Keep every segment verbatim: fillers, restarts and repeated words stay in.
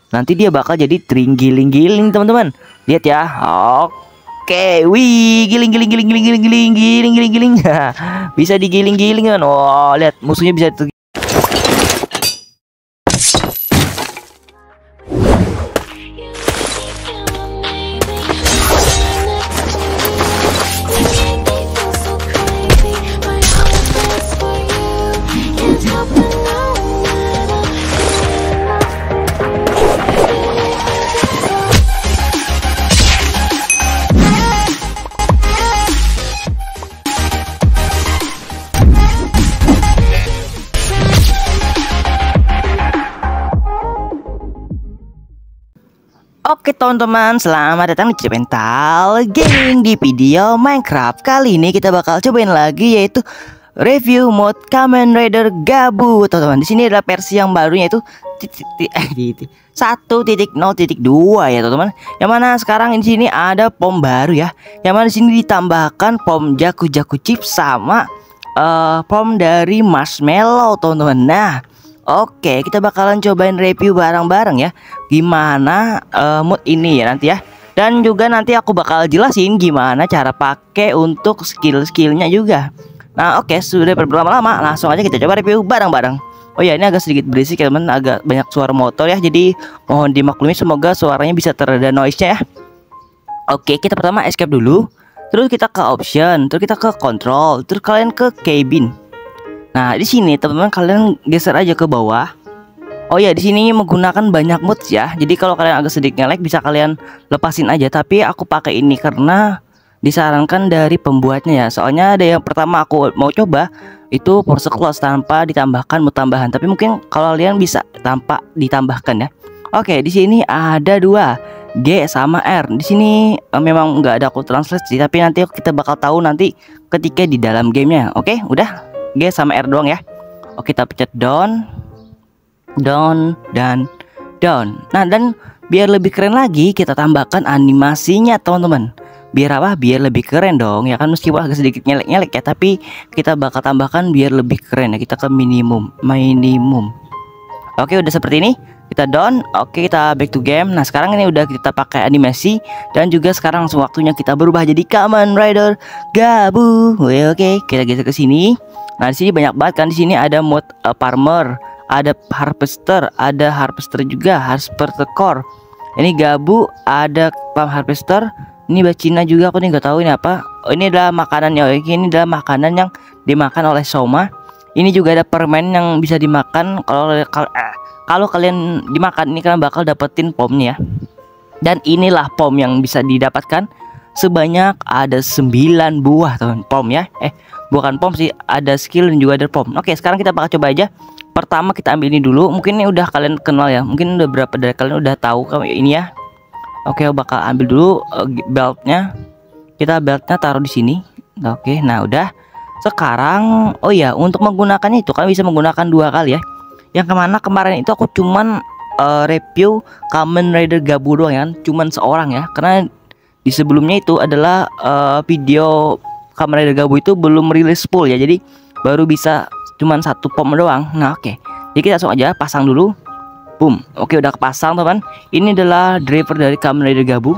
nanti dia bakal jadi tringgiling-giling teman-teman. Lihat ya. Oke, wih, giling giling giling giling giling giling giling giling giling. Bisa digiling-giling kan. Oh, lihat musuhnya bisa ter Oke teman-teman, selamat datang di Cepental Gaming. Di video Minecraft kali ini kita bakal cobain lagi, yaitu review mode Kamen Rider Gabu. Teman-teman, di sini adalah versi yang barunya, itu satu titik nol titik dua ya teman-teman. Yang mana sekarang di sini ada pom baru ya. Yang mana di sini ditambahkan pom Jaku Jaku Chip sama uh, pom dari Marshmallow teman-teman. Nah, oke, kita bakalan cobain review bareng-bareng ya, gimana uh, mood ini ya nanti ya. Dan juga nanti aku bakal jelasin gimana cara pakai untuk skill-skillnya juga. Nah oke, sudah berlama-lama, langsung aja kita coba review bareng-bareng. Oh ya, ini agak sedikit berisik ya teman, agak banyak suara motor ya, jadi mohon dimaklumi, semoga suaranya bisa terada noise-nya ya. Oke, kita pertama escape dulu, terus kita ke option, terus kita ke control, terus kalian ke cabin. Nah, di sini teman-teman kalian geser aja ke bawah. Oh ya, di sini menggunakan banyak modes ya. Jadi kalau kalian agak sedikit nge-lag bisa kalian lepasin aja, tapi aku pakai ini karena disarankan dari pembuatnya ya. Soalnya ada yang pertama aku mau coba itu force close tanpa ditambahkan mode tambahan, tapi mungkin kalau kalian bisa tanpa ditambahkan ya. Oke, di sini ada dua, G sama R. Di sini eh, memang nggak ada aku translate sih, tapi nanti kita bakal tahu nanti ketika di dalam gamenya. Oke, udah G sama R doang ya. Oke, kita pencet down, down, dan down. Nah, dan biar lebih keren lagi kita tambahkan animasinya teman-teman. Biar apa? Biar lebih keren dong ya kan, meskipun agak sedikit nyelek-nyelek ya, tapi kita bakal tambahkan biar lebih keren ya. Kita ke minimum, minimum. Oke, udah seperti ini. Kita down. Oke, kita back to game. Nah, sekarang ini udah kita pakai animasi, dan juga sekarang langsung waktunya kita berubah jadi Kamen Rider Gabu. Oke, oke, kita geser ke sini. Nah, di sini banyak banget kan. Di sini ada mode uh, farmer, ada harvester, ada harvester juga, harvester core. Ini Gabu, ada farm harvester. Ini bahasa Cina juga, aku nih nggak tahu ini apa. Oh, ini adalah makanannya. Oh, ini adalah makanan yang dimakan oleh Soma. Ini juga ada permen yang bisa dimakan. Kalau kalau, eh, kalau kalian dimakan ini kalian bakal dapetin pomnya ya. Dan inilah pom yang bisa didapatkan sebanyak ada sembilan buah teman pom ya. Eh, bukan pom sih, ada skill dan juga ada pom. Oke, sekarang kita bakal coba aja. Pertama kita ambil ini dulu. Mungkin ini udah kalian kenal ya. Mungkin udah berapa dari kalian udah tahu kayak ini ya. Oke, aku bakal ambil dulu uh, beltnya. Kita beltnya taruh di sini. Oke, nah udah. Sekarang, oh ya, untuk menggunakannya itu kalian bisa menggunakan dua kali ya. Yang kemana kemarin itu aku cuman uh, review Kamen Rider Gabu doang ya, cuman seorang ya. Karena di sebelumnya itu adalah uh, video Kamen Rider Gabu itu belum rilis full ya, jadi baru bisa cuman satu pom doang. Nah oke, jadi kita langsung aja pasang dulu. Boom. Oke, udah kepasang teman. Ini adalah driver dari Kamen Rider Gabu.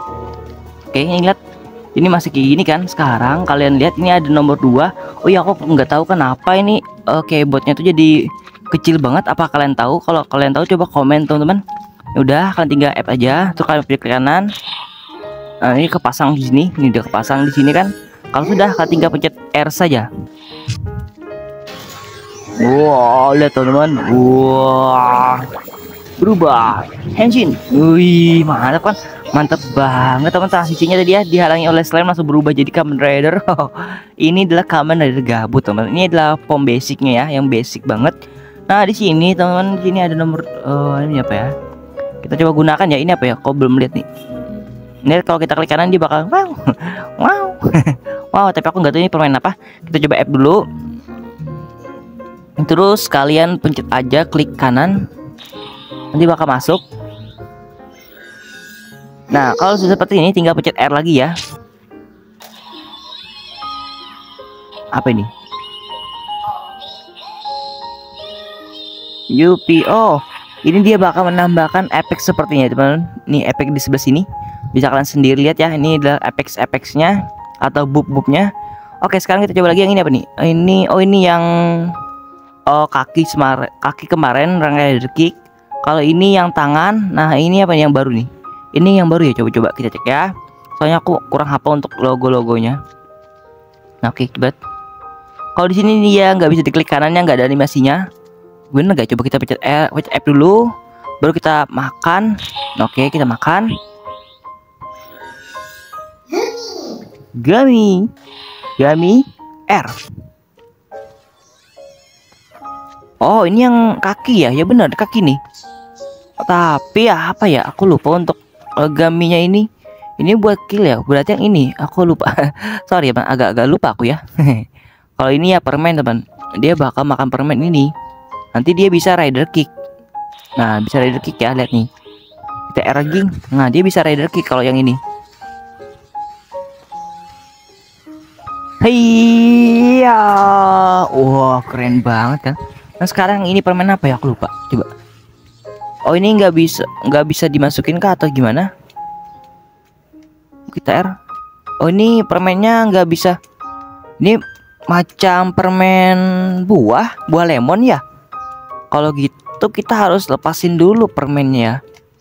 Oke, ini lihat, ini masih kayak gini kan. Sekarang kalian lihat ini ada nomor dua. Oh ya, aku nggak tahu kenapa ini oke botnya tuh jadi kecil banget. Apa kalian tahu? Kalau kalian tahu coba komen teman-teman. Udah, kalian tinggal add aja, terus kalian pilih ke kanan. Nah, ini kepasang di sini. Ini udah kepasang di sini kan. Kalau sudah, kalian tinggal pencet R saja. Wow, lihat teman-teman. Wah, berubah Henshin. Wih, mantap kan, mantap banget teman. Transisinya tadi ya dihalangi oleh slime, langsung berubah jadi Kamen Rider. Ini adalah Kamen Rider Gabu teman. Ini adalah pom basicnya ya, yang basic banget. Nah, di sini teman, di sini ada nomor uh, ini apa ya, kita coba gunakan ya. Ini apa ya, kok belum lihat nih. Ini kalau kita klik kanan dia bakal wow wow wow, tapi aku nggak tahu ini permain apa. Kita coba F dulu. Terus kalian pencet aja klik kanan, nanti bakal masuk. Nah, kalau sudah seperti ini tinggal pencet R lagi ya. Apa ini? U P O. Ini dia bakal menambahkan efek sepertinya teman-teman. Nih efek di sebelah sini bisa kalian sendiri lihat ya. Ini adalah efek-efeknya atau bub-bubnya. Oke, sekarang kita coba lagi yang ini apa nih? Ini oh ini yang oh kaki semar kaki kemarin Rider Kick. Kalau ini yang tangan. Nah ini apa yang baru nih? Ini yang baru ya, coba-coba kita cek ya. Soalnya aku kurang hafal untuk logo-logonya. Nah, oke, coba. Kalau di sini dia nggak bisa diklik kanannya, nggak ada animasinya. Bener nggak? Coba kita pencet R, pencet F dulu, baru kita makan. Oke, kita makan. Gummy, gummy R. Oh, ini yang kaki ya? Ya benar, kaki nih. Tapi ya apa ya? Aku lupa untuk uh, gaminya ini. Ini buat kill ya. Berarti yang ini aku lupa. Sorry ya, Bang. Agak-agak lupa aku ya. Kalau ini ya permen, teman. Dia bakal makan permen ini. Nanti dia bisa Rider Kick. Nah, bisa Rider Kick ya, lihat nih. Kita R lagi. Nah, dia bisa Rider Kick kalau yang ini. Hiya. Wah, keren banget kan. Nah, sekarang ini permen apa ya? Aku lupa. Coba. Oh, ini nggak bisa nggak bisa dimasukin kah atau gimana? Kita R. Oh, ini permennya nggak bisa. Ini macam permen buah, buah lemon ya. Kalau gitu kita harus lepasin dulu permennya.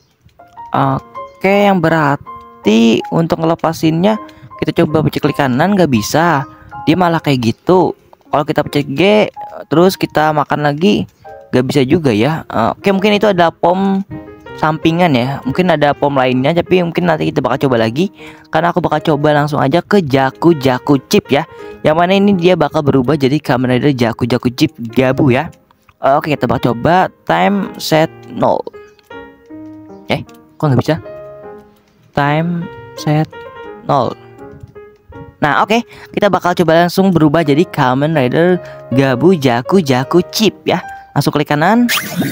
Oke, yang berarti untuk ngelepasinnya kita coba pencet klik kanan, nggak bisa. Dia malah kayak gitu. Kalau kita pencet G terus kita makan lagi, nggak bisa juga ya. Oke, mungkin itu ada pom sampingan ya. Mungkin ada pom lainnya, tapi mungkin nanti kita bakal coba lagi. Karena aku bakal coba langsung aja ke Jaku Jaku Chip ya. Yang mana ini dia bakal berubah jadi Kamen Rider Jaku Jaku Chip Gabu ya. Oke, kita bakal coba time set nol. Eh, kok nggak bisa? Time set nol. Nah, oke, okay. Kita bakal coba langsung berubah jadi Kamen Rider Gabu Jaku Jaku Chip ya. Langsung klik kanan.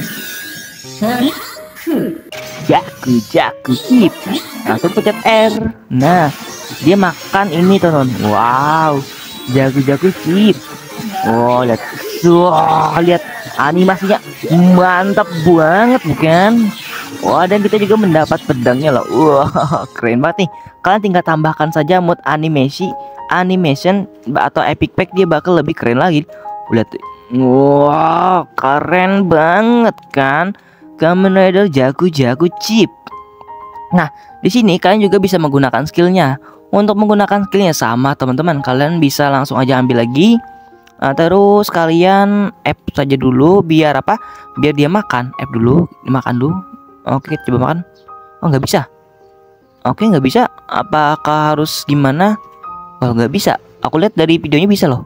Jaku Jaku Chip. Langsung pencet R. Nah, dia makan ini teman. Wow, Jaku Jaku Chip. Oh, lihat. Wah, lihat animasinya mantap banget bukan? Wah, dan kita juga mendapat pedangnya loh. Wah, keren banget nih. Kalian tinggal tambahkan saja mode animasi, animation atau epic pack, dia bakal lebih keren lagi. Lihat tuh. Wah, keren banget kan? Kamen Rider Jaku Jaku Chip. Nah, di sini kalian juga bisa menggunakan skillnya. Untuk menggunakan skillnya sama teman-teman, kalian bisa langsung aja ambil lagi. Nah, terus kalian F saja dulu biar apa? Biar dia makan. F dulu, dimakan dulu. Oke, coba makan. Oh, nggak bisa. Oke, nggak bisa. Apakah harus gimana? Oh, nggak bisa. Aku lihat dari videonya bisa loh.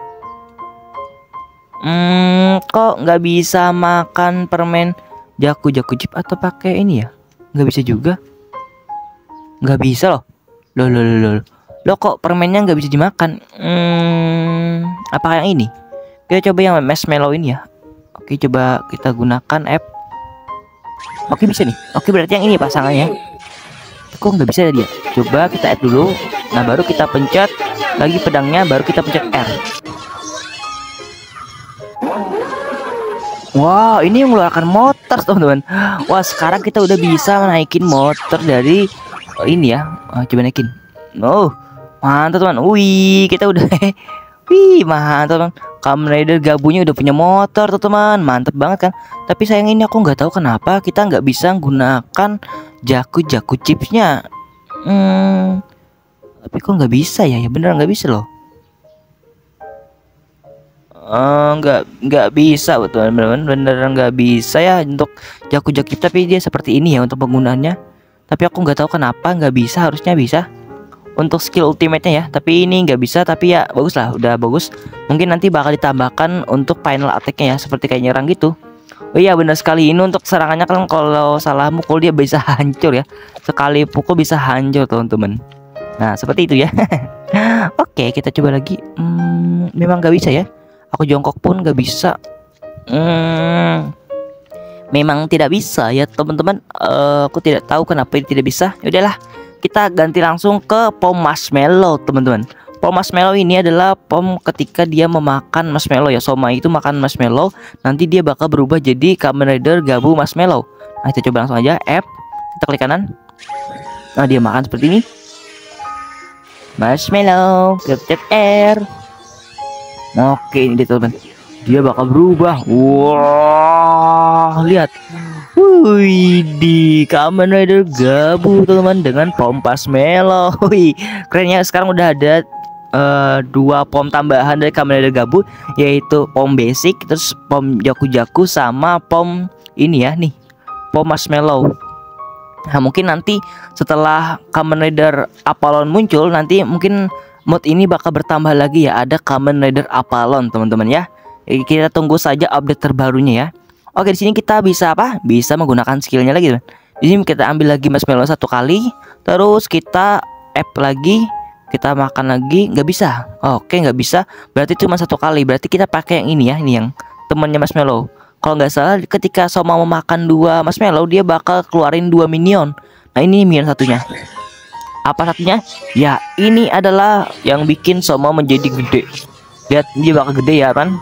Hmm, kok nggak bisa makan permen Jaku Jaku Chip atau pakai ini ya? Nggak bisa juga. Nggak bisa loh. Loh, loh, loh, loh. Loh, kok permennya nggak bisa dimakan? Hmm, apakah yang ini? Kita coba yang marshmallow ini ya. Oke, coba kita gunakan F. Oke, bisa nih. Oke, berarti yang ini pasangannya. Kok nggak bisa dia? Coba kita F dulu. Nah, baru kita pencet lagi pedangnya, baru kita pencet R. Wow, ini yang mengeluarkan motor teman-teman. Wah, sekarang kita udah bisa naikin motor dari oh, ini ya. Oh, coba naikin. Oh, mantap teman. Wih, kita udah wih, mantap teman. Kamen Rider Gabunya udah punya motor tuh teman. Mantap banget kan. Tapi sayang ini aku nggak tahu kenapa kita nggak bisa menggunakan Jaku Jaku Chipsnya. Hmm, tapi kok nggak bisa ya? Ya bener nggak bisa loh. Uh, nggak nggak bisa betul bener bener nggak bisa ya untuk Jaku Jaku Chip, tapi dia seperti ini ya untuk penggunaannya. Tapi aku nggak tahu kenapa nggak bisa, harusnya bisa untuk skill ultimate-nya ya. Tapi ini nggak bisa, tapi ya bagus lah, udah bagus. Mungkin nanti bakal ditambahkan untuk final attack-nya ya, seperti kayak nyerang gitu. Oh iya, benar sekali, ini untuk serangannya kan kalau salah mukul dia bisa hancur ya. Sekali pukul bisa hancur teman-teman. Nah seperti itu ya. Oke, kita coba lagi. Hmm, memang nggak bisa ya. Aku jongkok pun nggak bisa. Hmm, memang tidak bisa ya teman-teman. Uh, aku tidak tahu kenapa ini tidak bisa. Ya udahlah, kita ganti langsung ke pom marshmallow teman-teman. Pom marshmallow ini adalah pom ketika dia memakan marshmallow ya. Soma itu makan marshmallow, nanti dia bakal berubah jadi Kamen Rider Gabu Marshmallow. Nah, kita coba langsung aja F, kita klik kanan. Nah, dia makan seperti ini. Marshmallow, kita pencet R. Oke, ini dia teman. Dia bakal berubah. Wah, lihat. Wih, di Kamen Rider Gabu teman dengan pom marshmallow. Wih, kerennya sekarang udah ada uh, dua pom tambahan dari Kamen Rider Gabu, yaitu pom basic, terus pom jaku-jaku sama pom ini ya nih, pom marshmallow. Nah, mungkin nanti setelah Kamen Rider Apollon muncul, nanti mungkin mod ini bakal bertambah lagi ya, ada Kamen Rider Apollon teman-teman ya. Jadi kita tunggu saja update terbarunya ya. Oke, di sini kita bisa apa? Bisa menggunakan skillnya lagi teman. Di sini kita ambil lagi marshmallow satu kali, terus kita F lagi, kita makan lagi, nggak bisa. Oke, nggak bisa. Berarti cuma satu kali. Berarti kita pakai yang ini ya, ini yang temannya marshmallow. Kalau nggak salah, ketika Soma memakan dua marshmallow, dia bakal keluarin dua minion. Nah, ini minion satunya. Apa satunya? Ya, ini adalah yang bikin Soma menjadi gede. Lihat, dia bakal gede ya kan?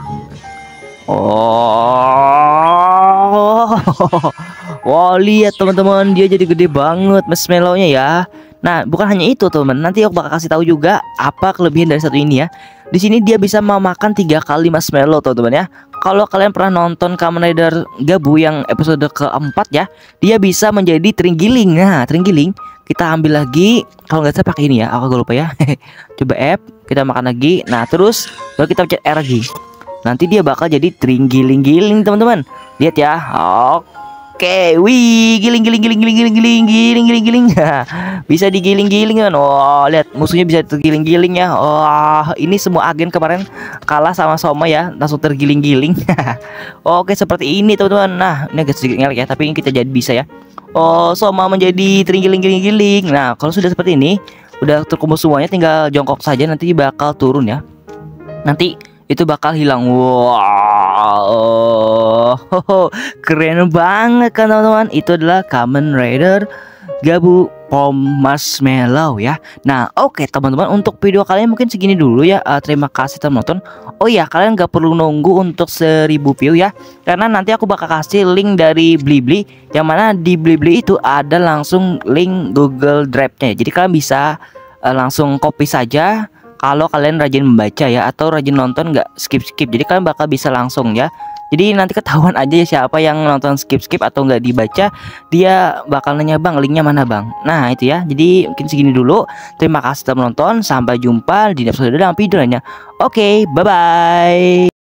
Oh, wow, lihat teman-teman, dia jadi gede banget marshmallow-nya ya. Nah, bukan hanya itu teman, nanti aku bakal kasih tahu juga apa kelebihan dari satu ini ya. Di sini dia bisa memakan tiga kali marshmallow teman-teman ya. Kalau kalian pernah nonton Kamen Rider Gabu yang episode keempat ya, dia bisa menjadi Tringgiling. Nah, Tringgiling kita ambil lagi, kalau nggak salah pakai ini ya, aku agak lupa ya. Coba F, kita makan lagi. Nah, terus baru kita pencet R lagi. Nanti dia bakal jadi Tringgiling-giling teman-teman. Lihat ya. Oke, wih, giling giling giling giling giling giling giling giling giling. Bisa digiling-giling kan. Oh, lihat musuhnya bisa tergiling-giling ya. Oh, ini semua agen kemarin kalah sama Soma ya, langsung tergiling-giling. Oke, seperti ini teman-teman. Nah, ini agak sedikit ngelek ya, tapi ini kita jadi bisa ya. Oh, Soma menjadi tergiling-giling-giling. Nah, kalau sudah seperti ini, udah terkumpul semuanya, tinggal jongkok saja, nanti bakal turun ya. Nanti itu bakal hilang. Wow, oh, keren banget kan teman-teman. Itu adalah Kamen Rider Gabu Pom Marshmallow ya. Nah, oke okay, teman-teman, untuk video kalian mungkin segini dulu ya. uh, Terima kasih telah menonton. Oh ya, kalian gak perlu nunggu untuk seribu view ya, karena nanti aku bakal kasih link dari Blibli, yang mana di Blibli itu ada langsung link Google Drive-nya. Jadi kalian bisa uh, langsung copy saja kalau kalian rajin membaca ya, atau rajin nonton nggak skip-skip. Jadi kalian bakal bisa langsung ya. Jadi nanti ketahuan aja ya siapa yang nonton skip-skip atau nggak dibaca. Dia bakal nanya, bang, linknya mana bang. Nah itu ya. Jadi mungkin segini dulu. Terima kasih telah menonton. Sampai jumpa di episode dalam video lainnya. Oke, bye-bye.